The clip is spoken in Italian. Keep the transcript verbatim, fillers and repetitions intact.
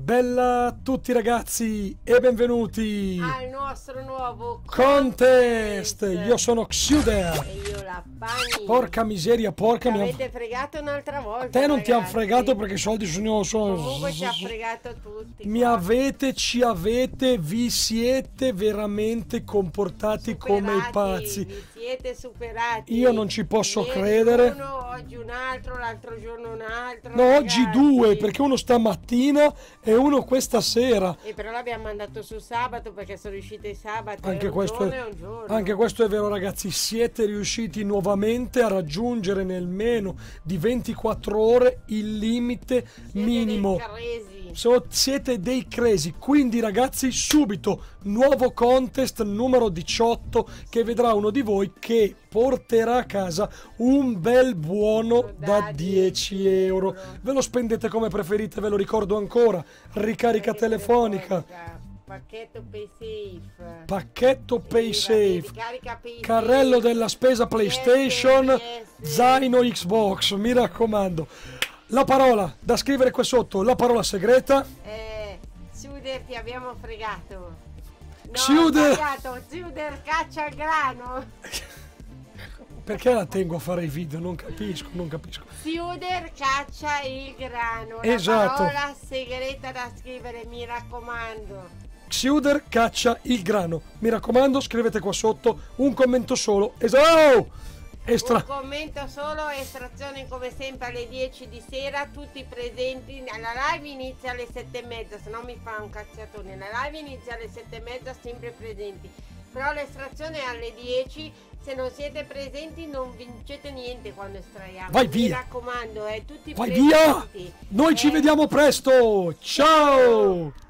Bella a tutti ragazzi e benvenuti al nostro nuovo contest. contest. Io sono Xuder e io la Pani. Porca miseria, porca mi mia. avete fregato un'altra volta. Te non ragazzi. ti hanno fregato perché i soldi sono, sono... Comunque ci ha fregato tutti. Mi qua. avete, ci avete, vi siete veramente comportati Superati, come i pazzi. Vi siete superati. Io non ci posso Ieri credere. Uno, oggi un altro, l'altro giorno un altro. No, ragazzi. oggi due, perché uno stamattina e uno questa sera. E però l'abbiamo mandato su sabato perché sono riuscite sabato. Anche un questo, giorno è, e un giorno. anche questo è vero ragazzi, siete riusciti nuovamente a raggiungere nel meno di ventiquattro ore il limite Siete minimo. dei crazy. So, siete dei crazy, quindi ragazzi subito nuovo contest numero diciotto che vedrà uno di voi che porterà a casa un bel buono da, da dieci euro. Ve lo spendete come preferite, ve lo ricordo ancora, ricarica telefonica, pacchetto PaySafe, pacchetto PaySafe, pay carrello della spesa PlayStation, yes, yes. zaino Xbox, mi raccomando. La parola da scrivere qua sotto, la parola segreta. Eh, Xuder, ti abbiamo fregato. No, Xuder. sbagliato, Xuder caccia il grano. Perché la tengo a fare i video? Non capisco, non capisco. Xuder caccia il grano. Esatto. La parola segreta da scrivere, mi raccomando. Xuder caccia il grano. Mi raccomando, scrivete qua sotto un commento solo. Esatto! Estra... Un commento solo, estrazione come sempre alle dieci di sera, tutti presenti. La live inizia alle sette e mezza, se no mi fa un cazziatone. La live inizia alle sette e mezza, sempre presenti. Però l'estrazione è alle dieci, se non siete presenti non vincete niente quando estraiamo. Vai via! Mi raccomando, eh, tutti Vai presenti. via! Noi eh. ci vediamo presto! Ciao!